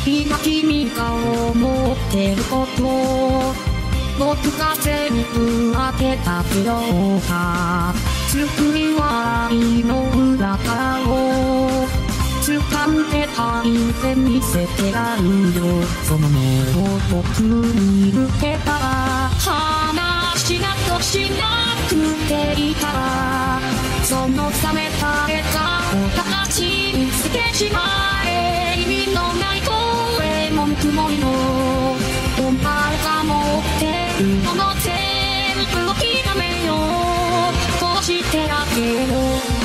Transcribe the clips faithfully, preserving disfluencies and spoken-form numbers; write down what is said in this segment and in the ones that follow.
今君が思ってること僕が全部当てたけどか作り笑いの裏側を掴んで吐いて見せてやるよその目を僕に向けたら話などしなくていいからその冷めた笑顔を形につけちまえ意味のない声文句もいのお前が持ってるもの全部諦めようこうしてあげよう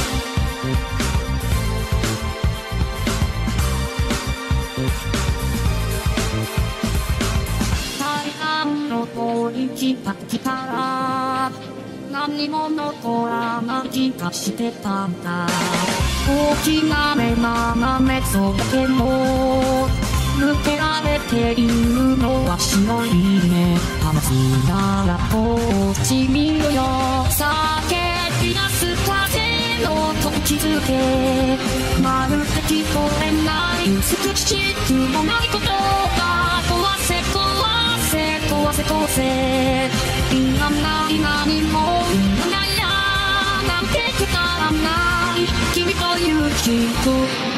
来た来たら何も残らない気がしてたんだ大きな目斜めそだけも抜けられているのは白い目話すならこっち見ろよ叫び出す風の音気づけまるで聞こえない美しくもないことが壊せ壊せ壊せ壊せいらない何もいらないやなんてくだらない君という人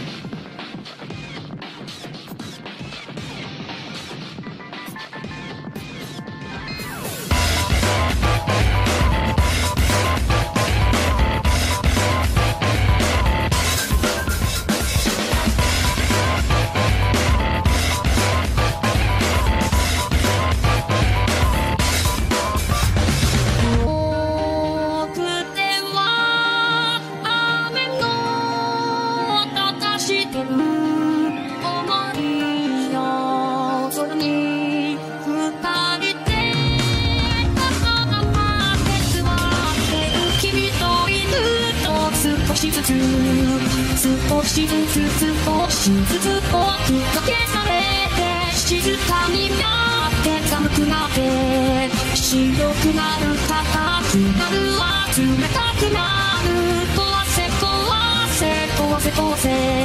少しずつ少しずつ少しずつ僕が消されて静かになって寒くなって白くなる硬くなる冷たくなる壊せ壊せ壊せ壊せ